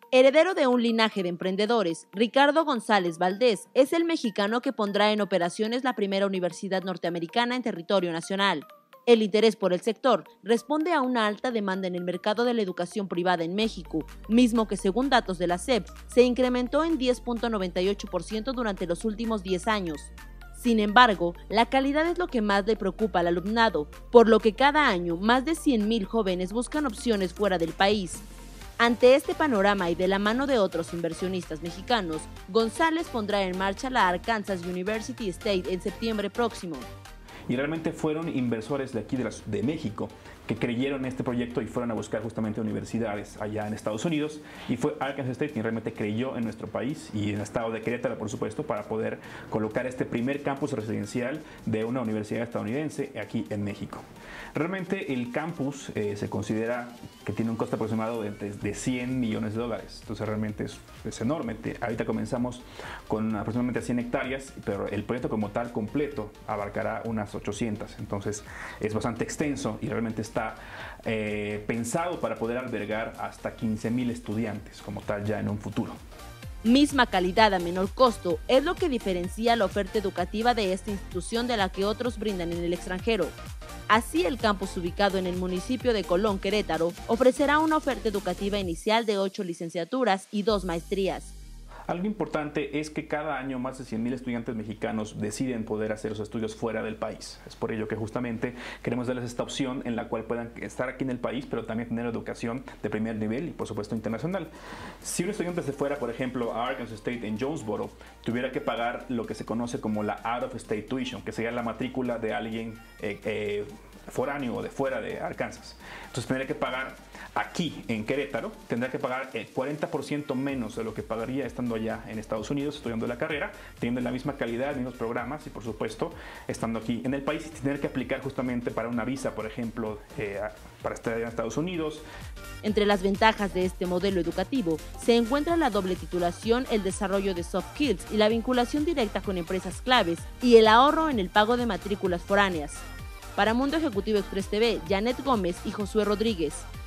Heredero de un linaje de emprendedores, Ricardo González Valdés es el mexicano que pondrá en operaciones la primera universidad norteamericana en territorio nacional. El interés por el sector responde a una alta demanda en el mercado de la educación privada en México, mismo que según datos de la SEP se incrementó en 10.98% durante los últimos 10 años. Sin embargo, la calidad es lo que más le preocupa al alumnado, por lo que cada año más de 100,000 jóvenes buscan opciones fuera del país. Ante este panorama y de la mano de otros inversionistas mexicanos, González pondrá en marcha la Arkansas University State en septiembre próximo. Y realmente fueron inversores de aquí de México que creyeron en este proyecto y fueron a buscar justamente universidades allá en Estados Unidos, y fue Arkansas State quien realmente creyó en nuestro país y en el estado de Querétaro, por supuesto, para poder colocar este primer campus residencial de una universidad estadounidense aquí en México. Realmente el campus se considera que tiene un costo aproximado de $100 millones, entonces realmente es enorme. Ahorita comenzamos con aproximadamente 100 hectáreas, pero el proyecto como tal completo abarcará unas 800, entonces es bastante extenso y realmente está pensado para poder albergar hasta 15,000 estudiantes como tal ya en un futuro. Misma calidad a menor costo es lo que diferencia la oferta educativa de esta institución de la que otros brindan en el extranjero. Así, el campus ubicado en el municipio de Colón, Querétaro, ofrecerá una oferta educativa inicial de 8 licenciaturas y 2 maestrías. Algo importante es que cada año más de 100,000 estudiantes mexicanos deciden poder hacer sus estudios fuera del país. Es por ello que justamente queremos darles esta opción en la cual puedan estar aquí en el país, pero también tener educación de primer nivel y por supuesto internacional. Si un estudiante se fuera, por ejemplo, a Arkansas State en Jonesboro, tuviera que pagar lo que se conoce como la Out of State Tuition, que sería la matrícula de alguien foráneo o de fuera de Arkansas. Entonces tendría que pagar aquí en Querétaro, tendrá que pagar el 40% menos de lo que pagaría estando allá en Estados Unidos estudiando la carrera, teniendo la misma calidad, mismos programas y por supuesto estando aquí en el país y tener que aplicar justamente para una visa, por ejemplo, para estar en Estados Unidos. Entre las ventajas de este modelo educativo se encuentra la doble titulación, el desarrollo de soft skills y la vinculación directa con empresas claves y el ahorro en el pago de matrículas foráneas. Para Mundo Ejecutivo Express TV, Janet Gómez y Josué Rodríguez.